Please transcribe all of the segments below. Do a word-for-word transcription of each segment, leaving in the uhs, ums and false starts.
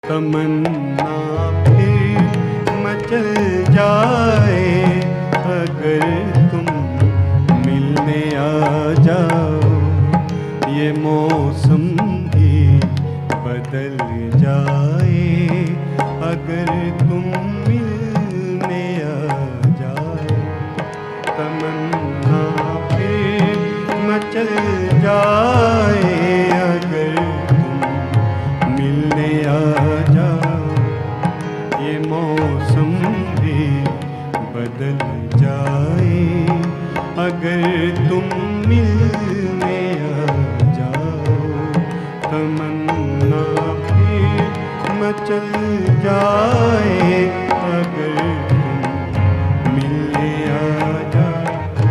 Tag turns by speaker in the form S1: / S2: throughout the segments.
S1: तमन्ना फिर मचल जाए अगर तुम मिलने आ जाओ। ये मौसम भी बदल जाए अगर तुम मिलने आ जाओ। तमन्ना फिर मचल जाए अगर तुम मिलने आ जाओ। ये मौसम भी बदल जाए अगर तुम मिलने आ जाओ। तमन्ना फिर मचल जाए अगर तुम मिलने आ जाओ।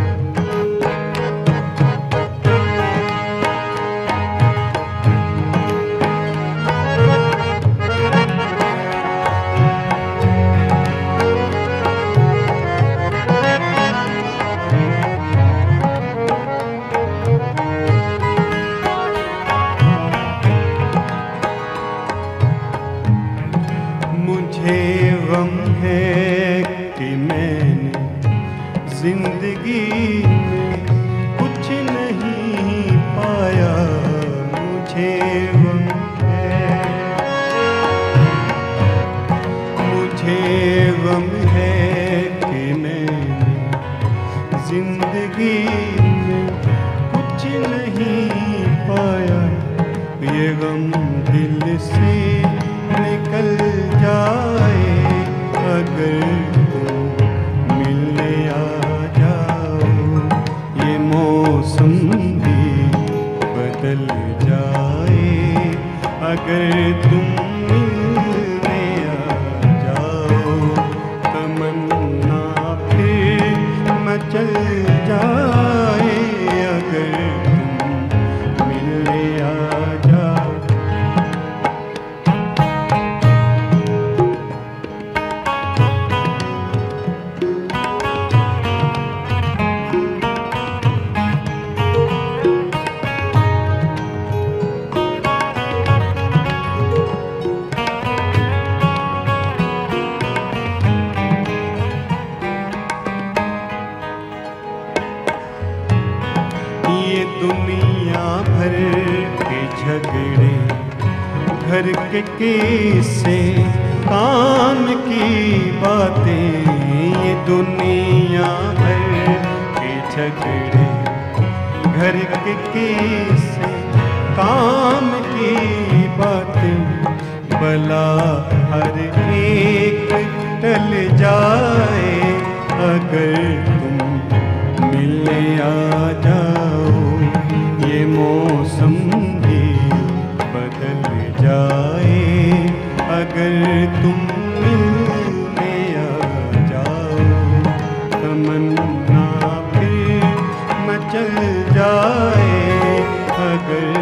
S1: मुझे गम है कि मैंने जिंदगी में कुछ नहीं पाया। मुझे गम है, मुझे गम है कि मैंने जिंदगी में कुछ नहीं पाया। ये गम दिल से निकल जाए अगर तुम मिलने आ जाओ। ये मौसम भी बदल जाए अगर तुम मिलने आ जाओ। तमन्ना फिर मचल जाए अगर तुम मिलने आ जाओ। ये दुनिया भर के झगड़े घर के किस्से काम की बातें। ये दुनिया भर के झगड़े घर के किस्से काम की बातें। भला हर एक टल जाए अगर तुम मिलने आ जाओ। ये मौसम भी बदल जाए अगर तुम मिलने आ जाओ। तमन्ना फिर मचल जाए अगर